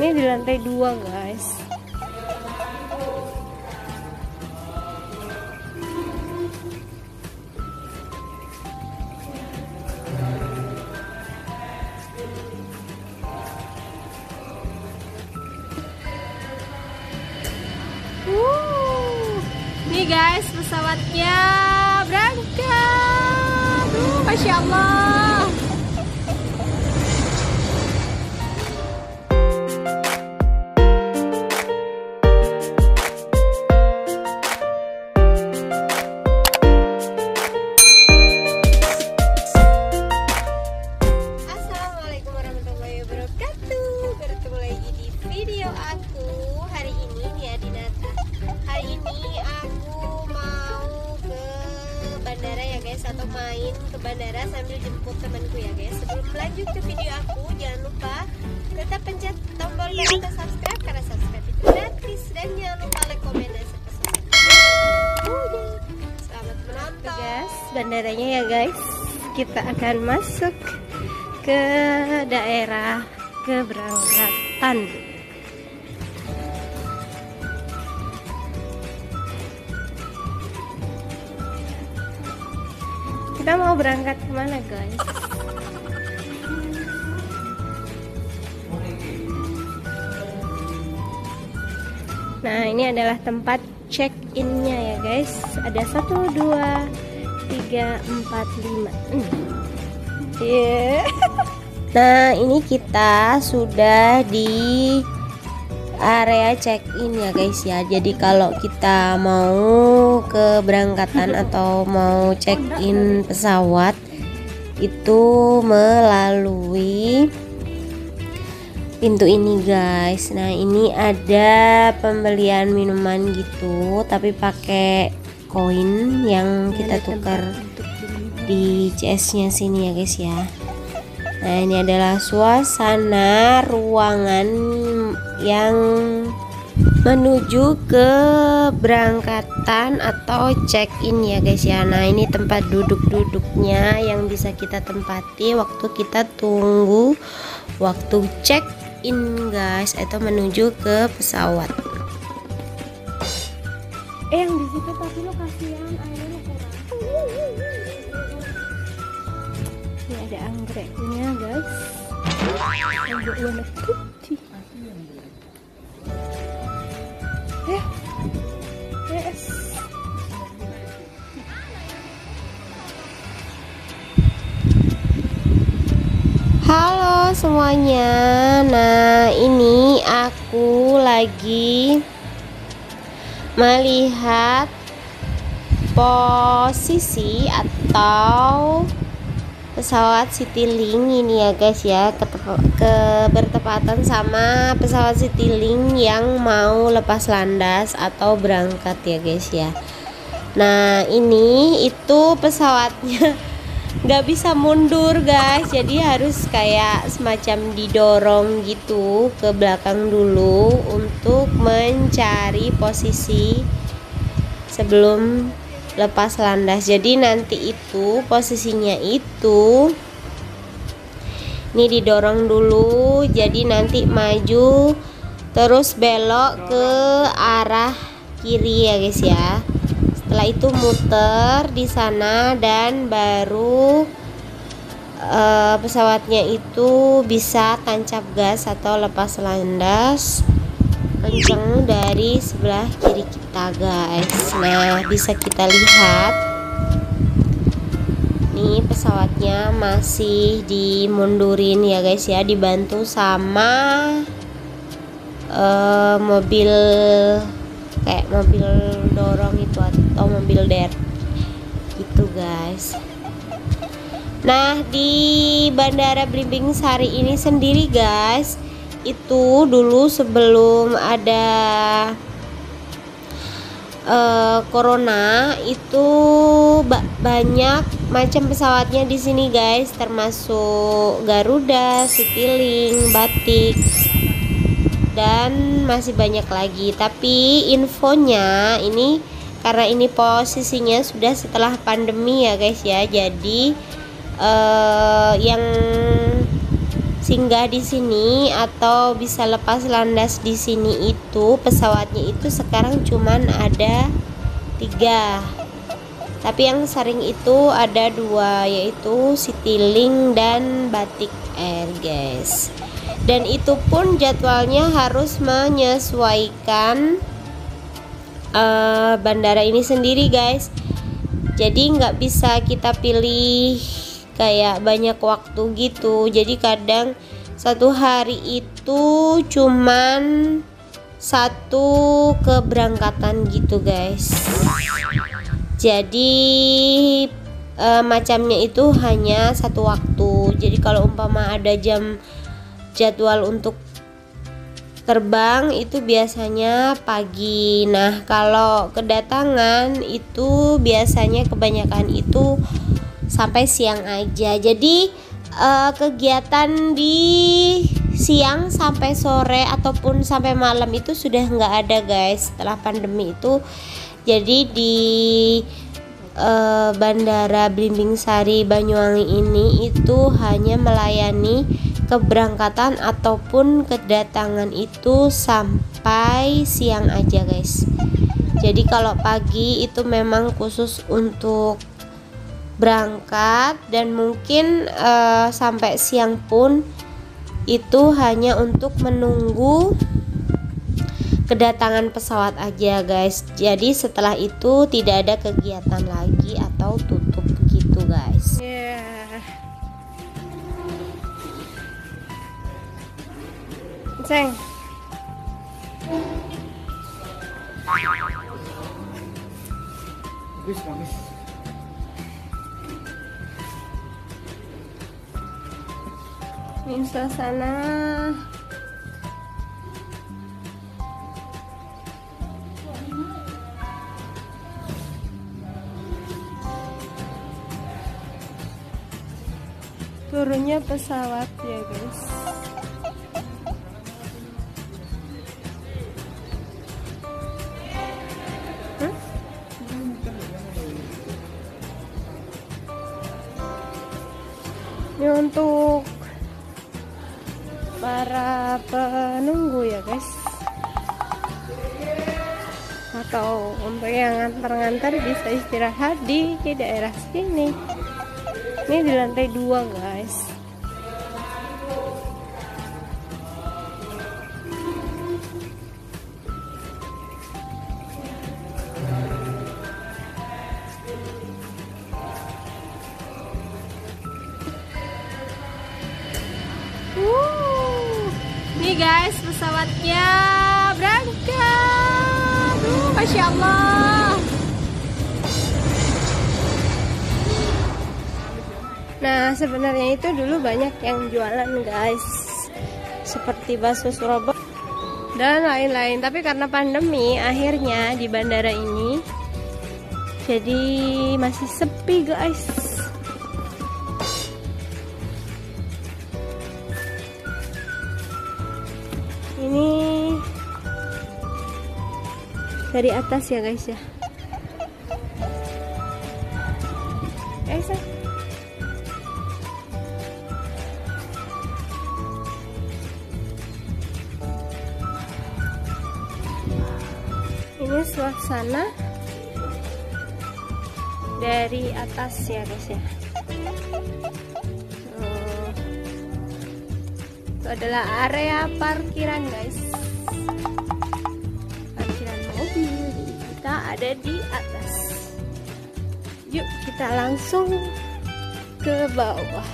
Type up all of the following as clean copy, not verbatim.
Ini di lantai 2 guys. Nih guys, pesawatnya berangkat. Masya Allah. Assalamualaikum warahmatullahi wabarakatuh. Bertemu lagi di video aku. Hari ini nih Adinata. Hari ini aku mau ke bandara ya guys, atau main ke bandara sambil jemput temanku ya guys. Sebelum lanjut ke video aku, jangan lupa tetap pencet tombol bel atau subscribe, karena subscribe itu gratis, dan jangan lupa like, komen, dan subscribe. Selamat menonton guys, bandaranya ya guys. Kita akan masuk ke daerah keberangkatan. Kita mau berangkat kemana guys? Nah, ini adalah tempat check-innya ya guys. Ada 1, 2, 3, 4, 5. Yeah. Nah, ini kita sudah di area check-in ya guys ya. Jadi kalau kita mau keberangkatan atau mau check-in pesawat itu melalui pintu ini guys. Nah, ini ada pembelian minuman gitu, tapi pakai koin yang kita tukar di CS-nya sini ya guys ya. Nah, ini adalah suasana ruangan yang menuju ke berangkatan atau check-in ya guys ya. Nah, ini tempat duduk-duduknya yang bisa kita tempati waktu kita tunggu waktu check-in guys, atau menuju ke pesawat. Yang di situ tapi lo kasihan airnya kurang. Ini ada anggreknya guys. Anggrek warna putih. Yes. Halo semuanya. Nah, ini aku lagi melihat posisi atau pesawat Citylink ini ya guys ya, bertepatan sama pesawat Citylink yang mau lepas landas atau berangkat ya guys ya. Nah, ini itu pesawatnya nggak bisa mundur guys, jadi harus kayak semacam didorong gitu ke belakang dulu untuk mencari posisi sebelum lepas landas. Jadi nanti itu posisinya itu ini didorong dulu, jadi nanti maju terus belok ke arah kiri ya guys ya. Setelah itu muter di sana dan baru pesawatnya itu bisa tancap gas atau lepas landas kenceng dari sebelah kiri kita guys. Nah, bisa kita lihat nih pesawatnya masih dimundurin ya guys ya, dibantu sama mobil kayak mobil dorong itu atau mobil der gitu guys. Nah, di Bandara Belimbing Sari ini sendiri guys, itu dulu sebelum ada corona itu banyak macam pesawatnya di sini guys, termasuk Garuda, Citylink, Batik, dan masih banyak lagi. Tapi infonya ini karena ini posisinya sudah setelah pandemi ya guys ya, jadi yang singgah di sini atau bisa lepas landas di sini itu pesawatnya itu sekarang cuman ada 3. Tapi yang sering itu ada 2, yaitu Citylink dan Batik Air guys. Dan itu pun jadwalnya harus menyesuaikan bandara ini sendiri guys. Jadi nggak bisa kita pilih kayak banyak waktu gitu. Jadi kadang satu hari itu cuman 1 keberangkatan gitu guys. Jadi macamnya itu hanya 1 waktu. Jadi kalau umpama ada jadwal untuk terbang itu biasanya pagi. Nah kalau kedatangan itu biasanya kebanyakan itu sampai siang aja. Jadi kegiatan di siang sampai sore ataupun sampai malam itu sudah nggak ada guys setelah pandemi itu. Jadi di Bandara Belimbing Sari Banyuwangi ini itu hanya melayani keberangkatan ataupun kedatangan itu sampai siang aja guys. Jadi kalau pagi itu memang khusus untuk berangkat, dan mungkin sampai siang pun itu hanya untuk menunggu kedatangan pesawat aja guys. Jadi setelah itu tidak ada kegiatan lagi atau tutup gitu guys. Ceng. Ini suasana turunnya pesawat ya guys. Ini untuk para penunggu ya guys, atau untuk yang ngantar-ngantar bisa istirahat di daerah sini. Ini di lantai 2 guys. Nih guys, pesawatnya berangkat. Masya Allah. Nah sebenarnya itu dulu banyak yang jualan guys, seperti bakso Surabaya dan lain-lain. Tapi karena pandemi akhirnya di bandara ini jadi masih sepi guys. Ini dari atas ya guys ya. Guys ya. Ini suasana dari atas ya guys ya. Itu adalah area parkiran guys, parkiran mobil. Kita ada di atas. Yuk kita langsung ke bawah.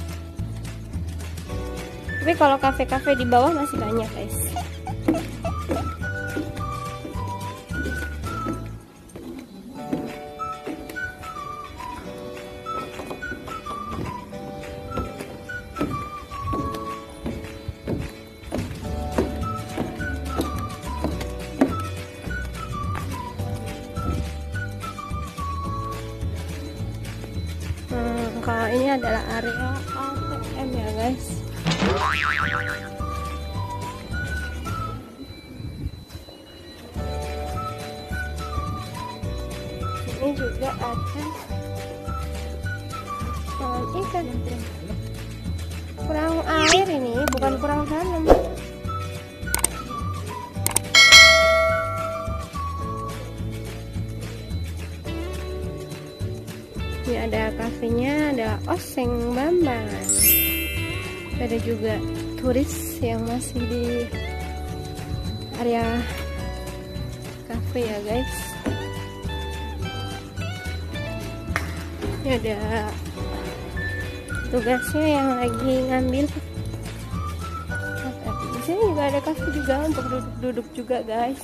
Tapi kalau kafe-kafe di bawah masih banyak guys. Kalau ini adalah area ATM ya guys. Ini juga ada kolam ikan. Kurang air ini, bukan kurang tanam. Ini ada kafenya, ada Oseng Bambang. Ada juga turis yang masih di area kafe ya guys. Ini ada tugasnya yang lagi ngambil. Di sini juga ada kafe juga untuk duduk-duduk juga guys.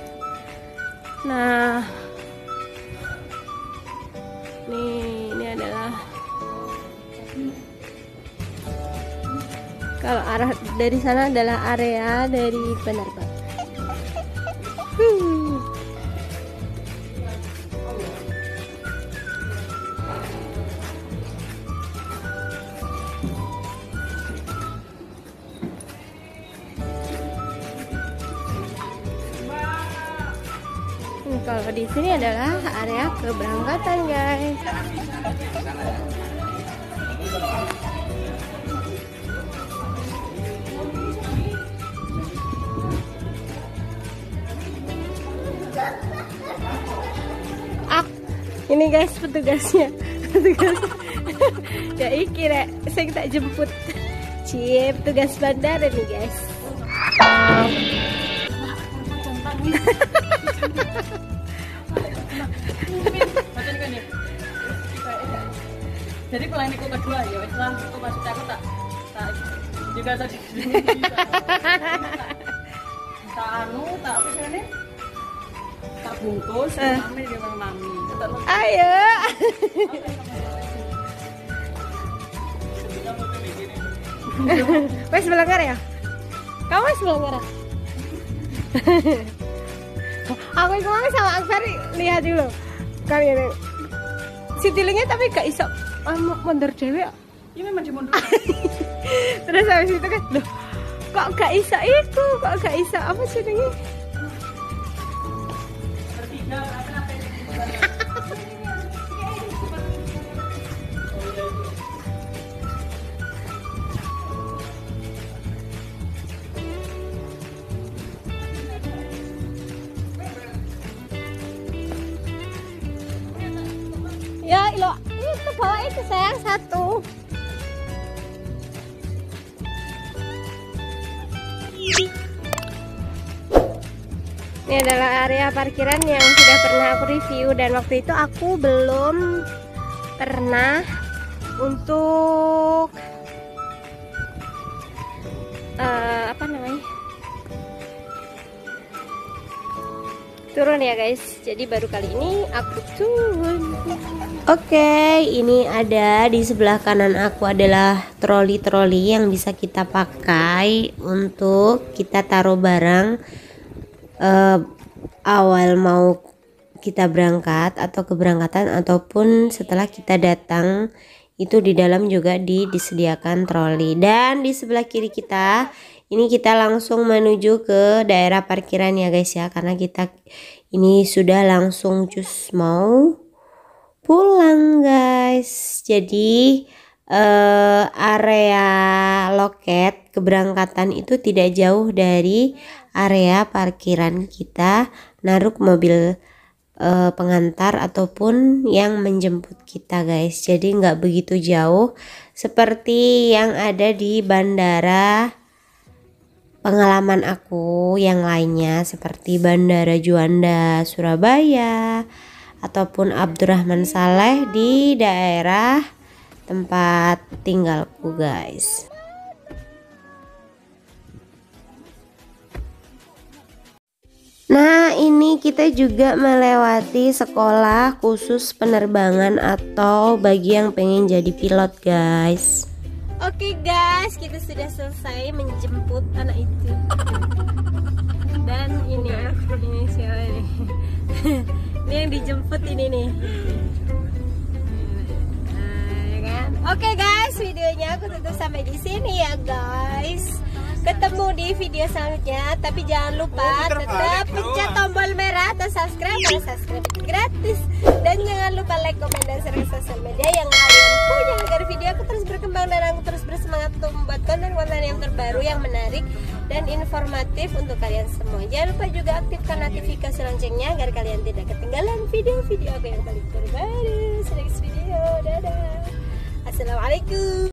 Nah, ini adalah kalau arah dari sana adalah area dari penerbang. Kalau di sini adalah area keberangkatan guys. Ini guys petugasnya. Ya kira saya tak jemput. Cie petugas bandara nih guys. Jadi pelayan ikut kedua ya, setelah itu maksudnya aku tak juga tadi tak apa sih ini tak bungkus mami dia bang mami. Ayo. Wes melanggar ya? Kamu wes melanggar? Aku kemarin sama Akbar lihat dulu kalian si tilingnya tapi gak iso mundur dewe. Iya memang dimundur. Terus habis itu kan loh kok gak iso itu, kok gak iso apa sih ini? Bertiga apa ya ilo itu bawa itu sayang satu. Ini adalah area parkiran yang sudah pernah aku review dan waktu itu aku belum pernah untuk apa namanya turun ya guys. Jadi baru kali ini aku turun. Oke, ini ada di sebelah kanan aku adalah troli-troli yang bisa kita pakai untuk kita taruh barang awal mau kita berangkat atau keberangkatan ataupun setelah kita datang. Itu di dalam juga disediakan troli. Dan di sebelah kiri kita ini kita langsung menuju ke daerah parkiran ya guys ya, karena kita ini sudah langsung cus mau pulang guys. Jadi area loket keberangkatan itu tidak jauh dari area parkiran kita naruh mobil pengantar ataupun yang menjemput kita guys. Jadi nggak begitu jauh seperti yang ada di bandara pengalaman aku yang lainnya, seperti Bandara Juanda Surabaya ataupun Abdurrahman Saleh di daerah tempat tinggalku guys. Nah, ini kita juga melewati sekolah khusus penerbangan atau bagi yang pengen jadi pilot guys. Oke guys, kita sudah selesai menjemput anak itu. Dan ini siapa ini? Ini yang dijemput ini nih. Ya kan? Oke guys, videonya aku tutup sampai di sini ya guys. ketemu di video selanjutnya. Tapi jangan lupa tetap pencet tombol merah atau subscribe karena subscribe itu gratis. Dan jangan lupa like, komen, dan share ke sosial media yang kalian punya agar video aku terus berkembang dan aku terus bersemangat untuk membuat konten-konten yang terbaru, yang menarik dan informatif untuk kalian semua. Jangan lupa juga aktifkan notifikasi loncengnya agar kalian tidak ketinggalan video-video aku yang paling terbaru. See you next video. Dadah. Assalamualaikum.